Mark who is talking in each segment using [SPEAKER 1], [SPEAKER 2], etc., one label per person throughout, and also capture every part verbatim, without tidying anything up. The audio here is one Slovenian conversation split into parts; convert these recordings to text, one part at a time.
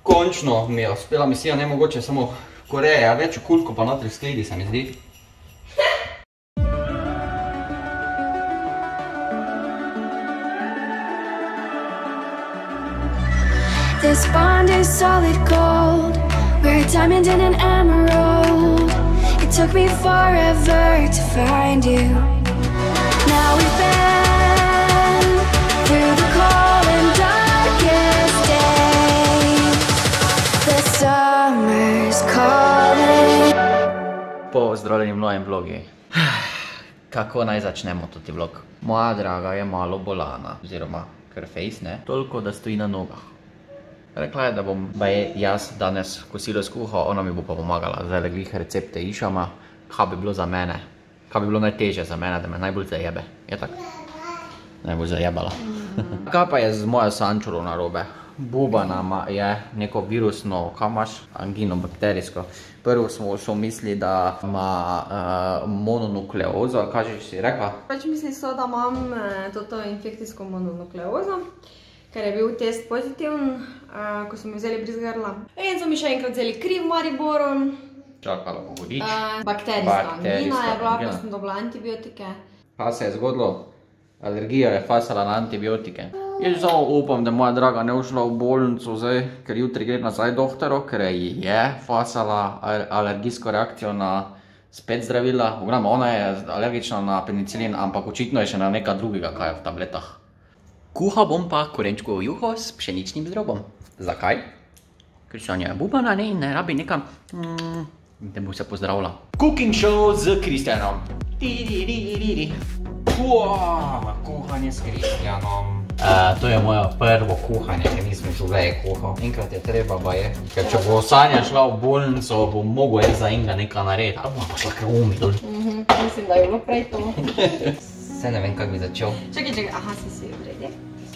[SPEAKER 1] Končno mi je uspela misija nemogoče, samo Koreja, več okultko pa notri skledi se mi zdi.
[SPEAKER 2] This bond is solid gold. We're a diamond and an emerald. It took me forever to find you. Now we've been through the cold and darkest days. The summer's calling.
[SPEAKER 3] Pozdravljeni v novem vlogi. Kako naj začnemo tudi vlog? Moja draga je malo bolana, oziroma kar fejs, ne? Toliko, da stoji na nogah. Rekla je, da bom baje jaz danes kosilo skuhal, ona mi bo pa pomagala. Zdaj le glih recepte išama, kaj bi bilo za mene, kaj bi bilo najtežje za mene, da me najbolj zajebe. Je tak? Najbolj zajebala. Kaj pa je z mojo Sančuro narobe? Bubana je neko virusno, kaj imaš? Angino bakterijsko. Prvo smo so mislili, da ima uh, mononukleozo, kaj si rekla?
[SPEAKER 4] Pač mislili so, da imam uh, toto infekcijsko mononukleozo, ker je bil test pozitiven, uh, ko so mi vzeli bris grla. In so mi še enkrat vzeli kri v Mariboru.
[SPEAKER 3] Čakala bo vodič.
[SPEAKER 4] Uh, bakterijska angina je bila, ko sem dobila antibiotike.
[SPEAKER 3] Kaj se je zgodilo? Alergija je fasala na antibiotike. Jaz samo upam, da moja draga ne ušla v bolnico zdaj, ker jutri gre nazaj doktoro, ker je fasala alergijsko reakcijo na spet zdravila. Ogromno, ona je alergična na penicilin, ampak očitno je še na nekaj drugega, kaj je v tabletah. Kuhal bom pa korenčkovo juho s pšeničnim zdrobom. Zakaj? Ker Sonja je bubana, ne, in ne rabi nekam, mm, da bo se pozdravila. Cooking show z Kristjanom. Tiririri. Uaa, kuhanje s Kristjanom. Uh, to je moje prvo kuhanje, ker nisem življenje kuhal. Enkrat je treba baje, ker če bo Sanja šla v bolnico, bo mogel jaz za enega nekaj narediti. Ali bomo šla kar umi dol.
[SPEAKER 4] Mhm, mislim, da je bilo prej to.
[SPEAKER 3] Se ne vem, kak bi začel.
[SPEAKER 4] Čakaj, čakaj, aha, si si vredi.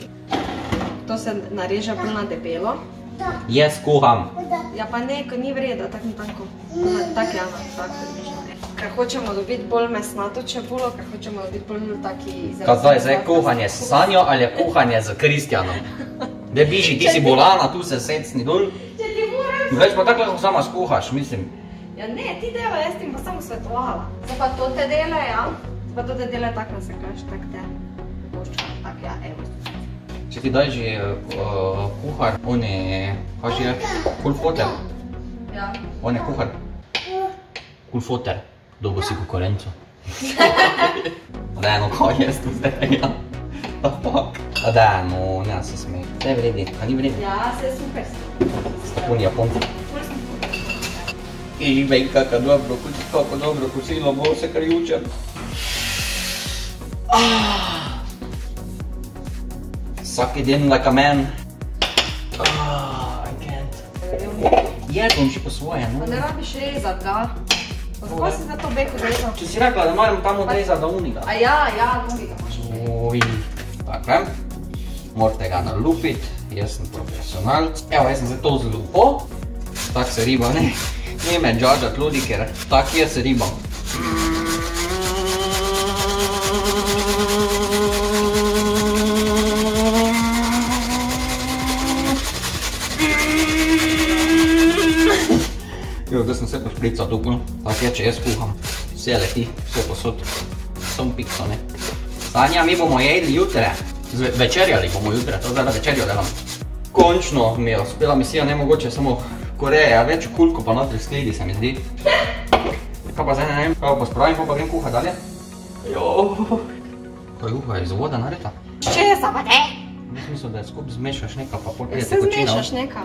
[SPEAKER 4] To se nareže bolj na debelo.
[SPEAKER 3] Jaz kuham.
[SPEAKER 4] Ja pa ne, ko ni vreda, tak ni tanko. Tak je, ano, tak približno. Ker hočemo dobiti bolj mesnato čebulo, ker hočemo dobiti bolj taki zelo...
[SPEAKER 3] Kaj zdaj, zdaj kuhanje s Sanjo ali je kuhanje z Kristjanom? Da biži, ti si bolana, tu se secni dol.
[SPEAKER 4] Če ti moram...
[SPEAKER 3] Več pa tako lahko sama skuhaš, mislim.
[SPEAKER 4] Ja ne, ti dela, jaz ti pa samo svetovala. Zdaj pa to te dela, ja. Zdaj pa to te dela tak nasekaš, tak te pošča, tak ja, evo.
[SPEAKER 3] Če ti daj že uh, kuhar, on je, kaj že je, kulfoter.
[SPEAKER 4] Ja.
[SPEAKER 3] On je kuhar. Kulfoter. Dobo si konkurenco. Daj, no, kaj jaz tu zdaj, ja. Da, fuck. A daj, no, ne se smej. Daj vredi, a ni vredi?
[SPEAKER 4] Ja, se super.
[SPEAKER 3] Stapuni Japonci. I vej, kaka dobro, kako dobro kosilo bo se kar juče. Suck it in like a man. I can't. Jedom še po svoje, no.
[SPEAKER 4] Pa ne rabiš rezat ga. Kako si za to beko rezal?
[SPEAKER 3] Če si rekla, da moram tam odrezati do uniga.
[SPEAKER 4] A ja, ja, uniga moš.
[SPEAKER 3] Oj, takle. Morate ga nalupiti, jaz sem profesionalc. Evo, jaz sem zdaj to zlupil. Tak se riba, ne. Ne me džadžat ljudi, ker tak je se riba. Jo, da sem se pa šprical tukaj, tako je, če jaz kuham. Vse leti, vse posod. Sam pikso, ne. Sanja, mi bomo jedli jutre. Večerjali bomo jutre, to zdaj da večerjo delam. Končno mi je uspela misija nemogoče, samo Koreja, več okultko pa notri skledi se mi zdi. Kaj pa zdaj ne vem, kaj pa spravim, pa pa grem kuhat dalje. Jo. To juha je iz voda nareta.
[SPEAKER 4] Česa pa te?
[SPEAKER 3] Jaz mislim, da je skup zmešaš nekaj, pa pol prije
[SPEAKER 4] Se
[SPEAKER 3] tekočina.
[SPEAKER 4] zmešaš nekaj.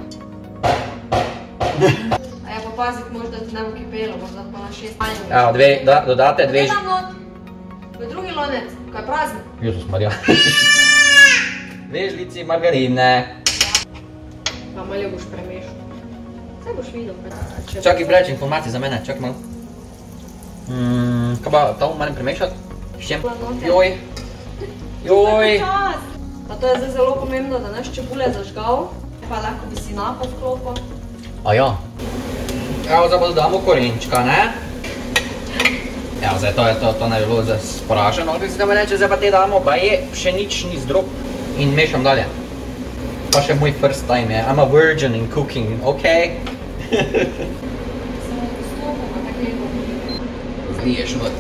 [SPEAKER 4] A ja pa pazit, možda ti ne bo kipelo, možda pa na šest manj.
[SPEAKER 3] Evo, dve, dodate dve...
[SPEAKER 4] Gledam not. V drugi lonec, ko je prazen.
[SPEAKER 3] Jezus Marija. Dve žlici margarine.
[SPEAKER 4] Pa malo boš premešal. Saj boš videl.
[SPEAKER 3] Čakaj, preveč informacij za mene, čak malo. Mm, kaj pa to moram premešati? S čem? Joj. Joj.
[SPEAKER 4] Pa to je zdaj zelo pomembno, da naš čebule zažgal, pa lahko bi si napol vklopil.
[SPEAKER 3] A ja. Evo, zdaj pa dodamo korenčka, ne? Evo, zdaj to je to, to ne bi bilo zdaj spraženo, ali bi se da me reče, zdaj pa te damo, pa je pšenični zdrob in mešam dalje.
[SPEAKER 1] pa še moj first time je. I'm a virgin in cooking, okej? Zliješ not.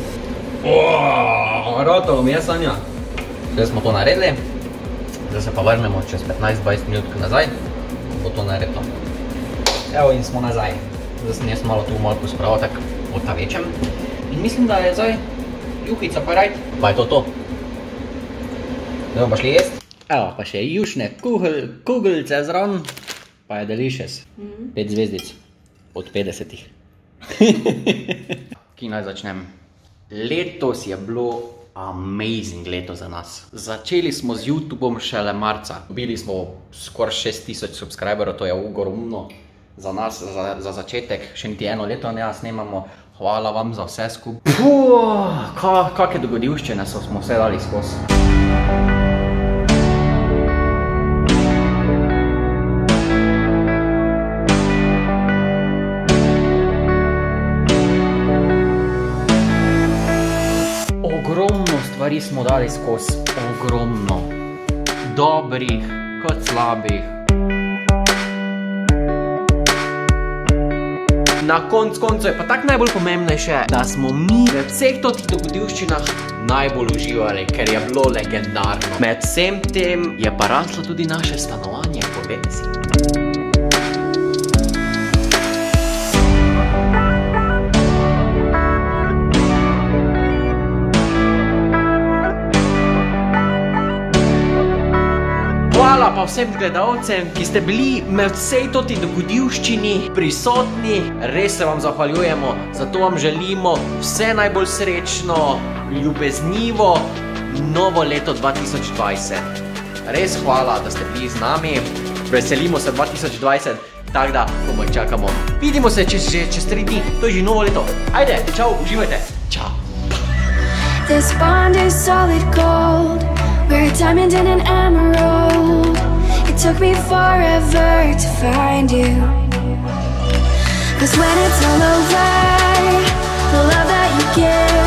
[SPEAKER 1] Oooo, rotalo mi je, Sanja. Zdaj smo to naredili. Zdaj se pa vrnemo čez petnajst dvajset minut nazaj. Bo to naredilo. Evo in smo nazaj. Zdaj sem jaz malo tu malo pospravil, tako otavečem. In mislim, da je zdaj juhica pa rajt. Pa je to to. Zdaj bomo šli jest. Evo, pa še jušne kugelce zraven. Pa je delicious. Pet zvezdic. Od petdesetih. Ki naj začnem. Letos je bilo amazing leto za nas. Začeli smo z YouTubeom šele marca. Dobili smo skoraj šest tisoč subscriberov, to je ogromno za nas, za, za začetek. Še niti eno leto ne snemamo. Hvala vam za vse skupaj. Puh, ka, kakve dogodivščine so smo vse dali skozi. Ogromno stvari smo dali skozi, ogromno. Dobrih, kot slabih. Na konc koncu je pa tak najbolj pomembnejše, da smo mi v vseh totih dogodivščinah najbolj uživali, ker je bilo legendarno. Med vsem tem je pa raslo tudi naše stanovanje po Vezi. Hvala pa vsem gledalcem, ki ste bili med vsej toti dogodivščini prisotni. Res se vam zahvaljujemo, zato vam želimo vse najbolj srečno, ljubeznivo novo leto dva tisoč dvajset. Res hvala, da ste bili z nami. Veselimo se dva tisoč dvajset, tako da komaj čakamo. Vidimo se čez, čez tri dni, to je že novo leto. Ajde, čau, uživajte. Čau.
[SPEAKER 2] This bond is solid gold. We're a diamond and an emerald. It took me forever to find you. Cause when it's all over, the love that you give